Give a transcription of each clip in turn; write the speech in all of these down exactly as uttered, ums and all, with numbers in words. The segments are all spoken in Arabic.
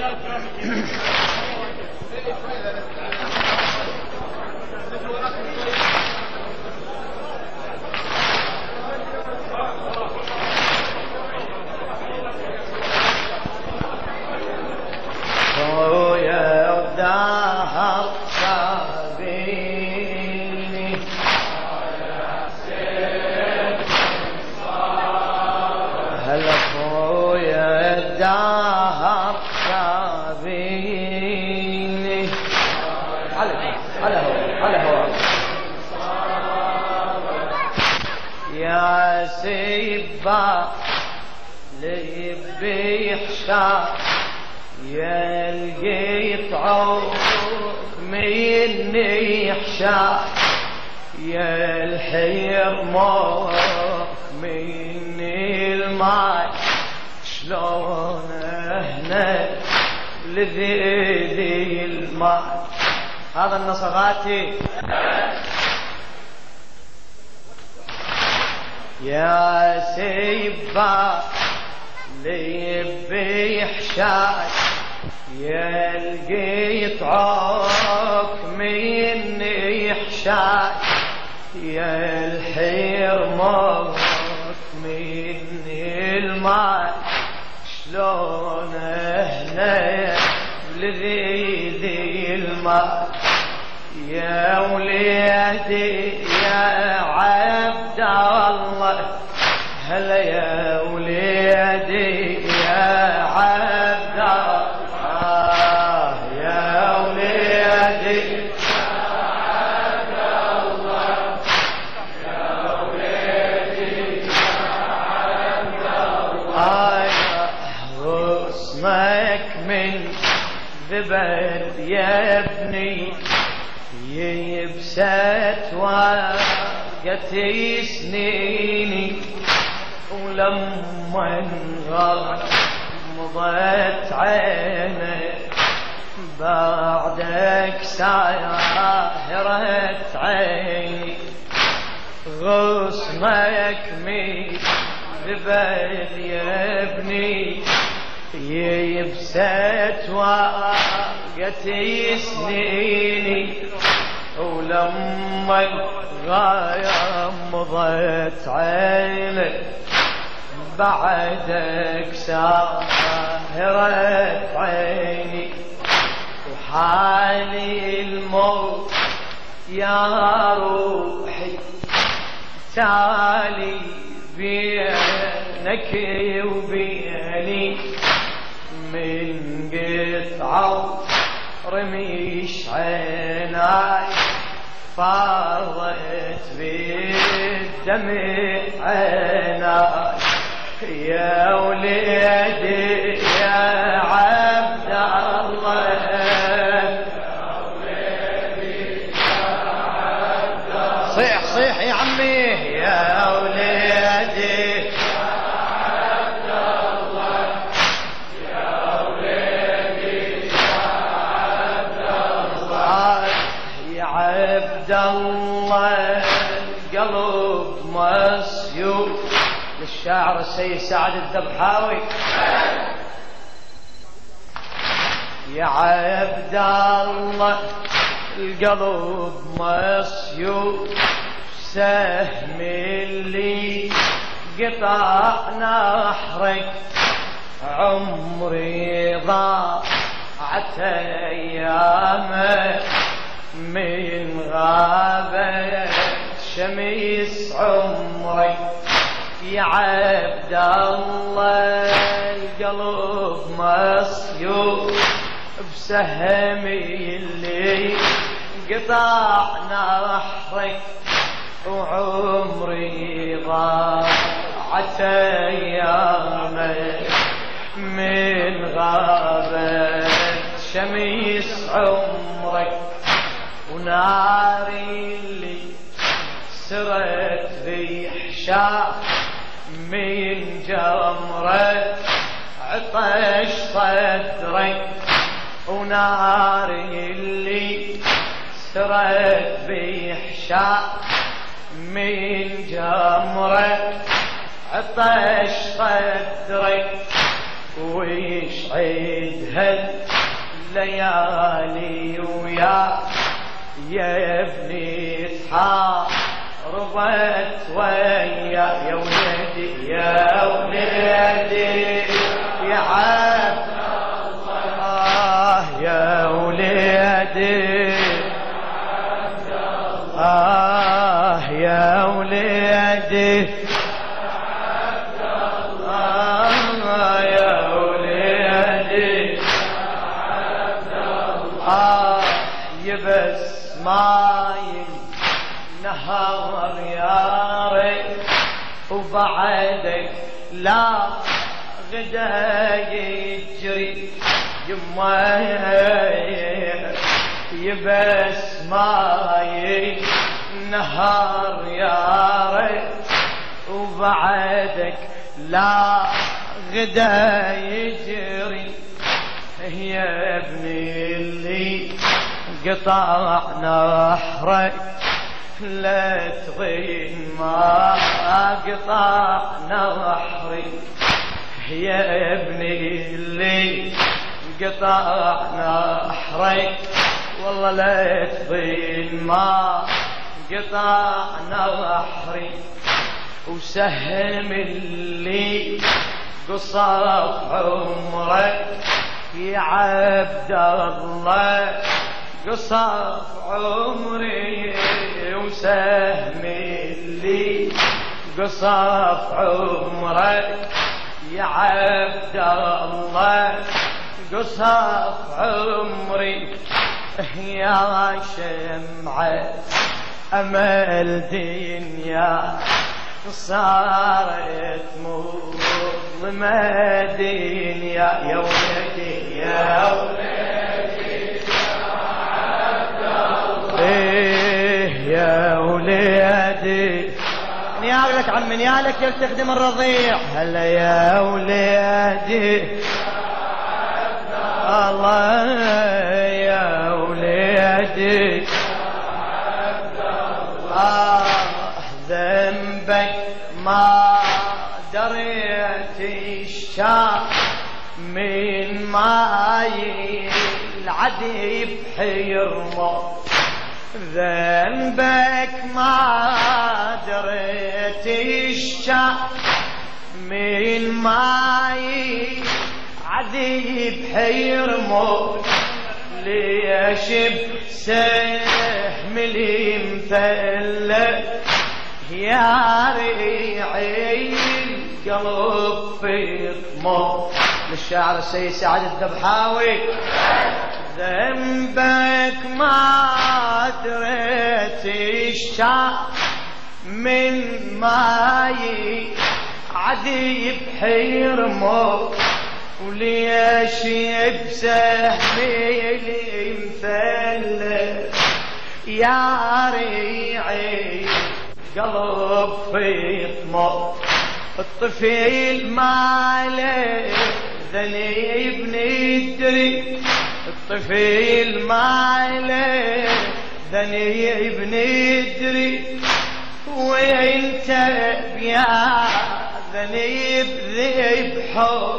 يا سيبا ليبي يحشى يا لقيت عوق مني يحشى يا الحير موق مني الماء شلون هنا لذيذي الماء. هذا النصغاتي يا سيبا ليبي يحشاك يا لقيت عوق مني يحشاك يا الحير موت مني الماء شلون هنا لذيذي الماء. يا وليدي يا عبد الله هلا يا وليدي يا عبد الله يا وليدي يا عبد الله يا وليدي يا عبد الله غصنك من ذبل يا ابني يبست وقتي سنيني ولما انغار مضت عيني بعدك ساهرت عيني غصنك من ذبل يا ابني يبست وقتي سنيني ولما الغاية مضت عيني بعدك ساهرت عيني وحالي الموت يا روحي تالي بينك وبيني من قطعة رميش عيناي فاضت بالدمع عيناي يا وليدي يا عبد الله يا وليدي يا عبد الله صيح صيح يا عمي يا وليدي عبد الله القلب مسيوف للشاعر السيد سعد الذبحاوي. يا عبد الله القلب مسيوف سهم اللي قطع نحرك عمري ضاعت ايامه من غابة شمس عمري. يا عبد الله القلب مسيوف بسهمي اللي قطع نحرك وعمري ضاعت ايامي من غابة شمس عمرك وناري اللي سرت ذي حشاء من جمرة عطش صدرك وناري اللي سرت ذي حشاء من جمرة عطش صدرك ويشعدها الليالي ويا يا ابني تحاربت ويا يا ولدي يا ولدي يا عبد الله يا ولدي آه يا ولدي آه يا ولدي آه يبس ماي نهار يا ريت وبعدك لا غدا يجري يما يبس ماي نهار يا ريت وبعدك لا غدا يجري يا ابني اللي قطع نحرك لا تغين ما قطع نحري يا ابني اللي قطع نحرك والله لا تغين ما قطع نحري وسهم اللي قصف عمرك يا عبد الله قصف عمري وسهم اللي قصف عمرك يا عبد الله قصف عمري يا شمعة أمل دنيا صارت مظلمة دنيا يا ولدي يا ولدي ايه يا ولدي نيالك عم نيالك يلتخدم الرضيع هلا يا ولدي الله يا ولدي آه ذنبك ما دريت الشام من ماي العدي بحيرمه ذنبك ما دريت الشام من ماي عدي بحيرمه ليش بسهم لي مثلث يا ريعي القلب في طموح للشاعر السيد سعد الذبحاوي ذنبك ما دريت الشام من ماي عدي بحيرمه وليش بسهمي لي مثلث يا ريعي قلب في طمع الطفيل ماله ذنيب ندري الطفيل ماله ذنيب ندري وانت يا ذنيب ذبحه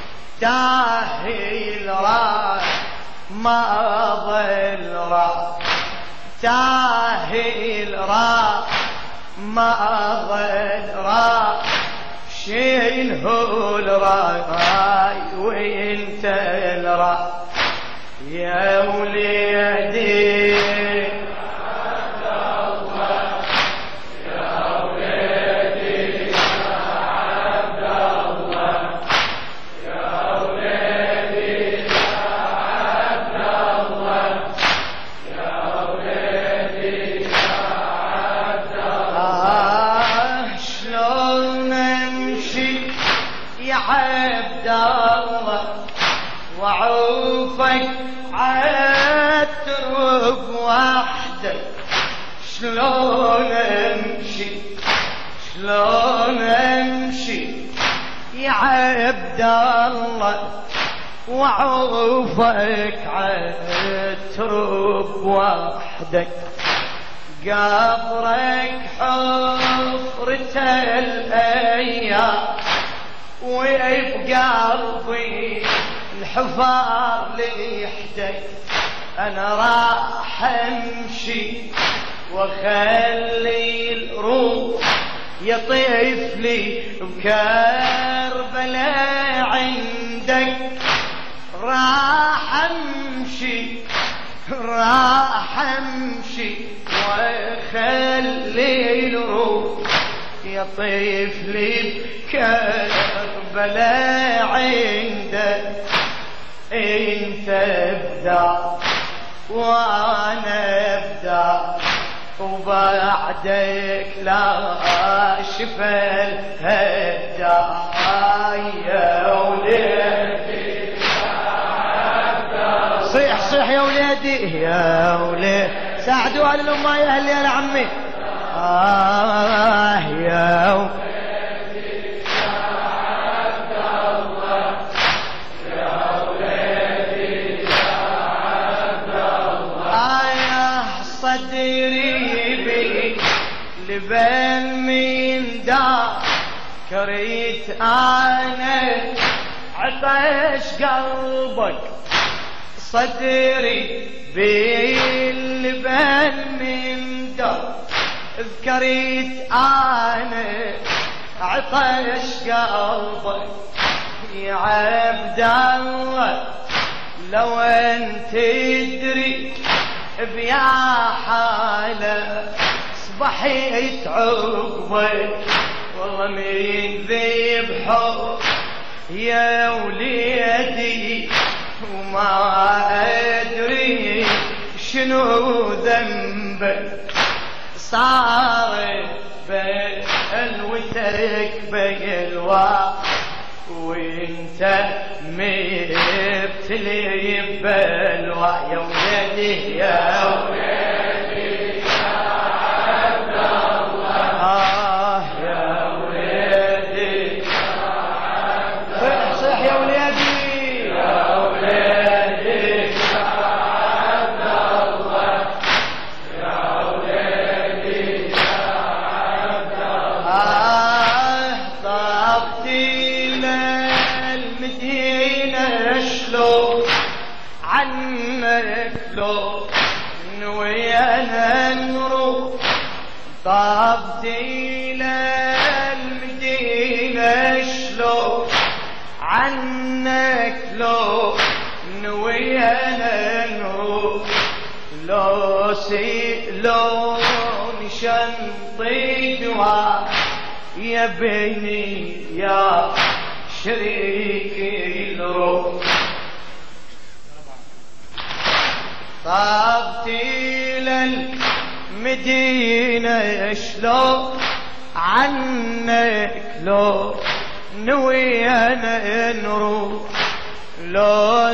تاهي الراس ما ظل راس تاهي الراس ما ظل راس شيله الراي وانت الراس يا وليدي عبد الله وعوفك عالترب وحدك شلون امشي شلون امشي يا عبد الله وعوفك عالترب وحدك قبرك حفرة الايام وبقلبي الحفار ليحدك، أنا راح أمشي وأخلي الروح يطيف لي بكربلاء عندك. راح أمشي راح أمشي وأخلي الروح يطيف لي بكربلاء عندك. انت ابدع وانا ابدع وبعدك لا شفى الهدى يا وليدي. صيح صيح يا وليدي يا وليدي، ساعدوا على الأمة يا أهلي يا عمي. آه يا وليدي صدري بي لبن من دار كريت انا عطش قلبك. صدري بي لبن من دار ذكريت انا عطش قلبك. يا عبد الله لو انت تدري بيا حالة صبحيت عقبك والله من ذبحه يا وليدي وما أدري شنو ذنبك. صارت بلوتك بقلوى وانت مبتلي ببلوى يا وليدي يا وليدي يا عبد الله. آه يا وليدي يا عبد الله. صح يا وليدي يا وليدي يا عبد الله يا وليدي يا عبد الله. آه طابتي عنك لو ويانا نروح. طابتي للمدينة شلون عنك لو ويانا نروح. لو سيلون شنطي دواء يا بني يا شريكي الروح. طابتي للمدينة شلون عنك لو نوينا نروح. لو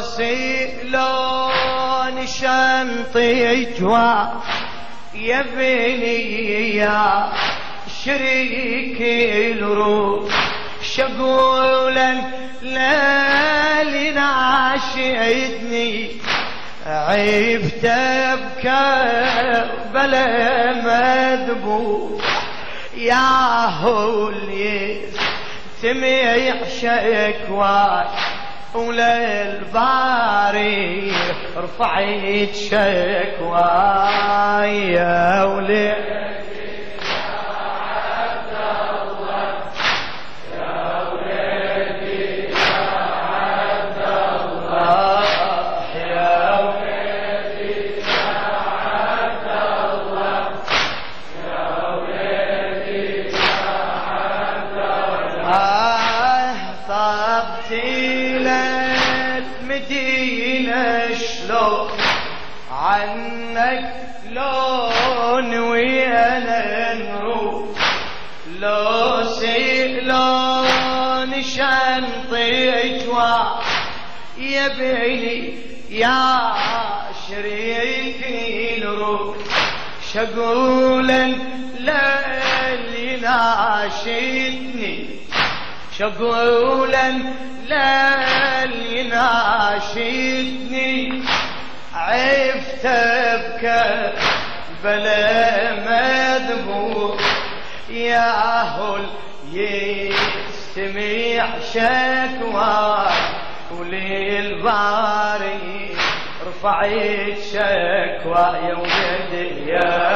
سيلون شنطي جوا يا بني يا شريكي الروح. شقولا ليالي ناشدني عيبت بكربلاء مذبوح. يا هولي تميع شكواك وللباري رفعت شكواي يا وليدي عنك لون ويانا نروح. لو سيلون شنطي جوا يا بني يا شريكي الروح. شقولا للي ناشدني شقولا للي ناشدني عفت بكربلاء مذبوح. يا هل يستمع جميع شكواي وللباري رفعت شكوى يا ولدي يا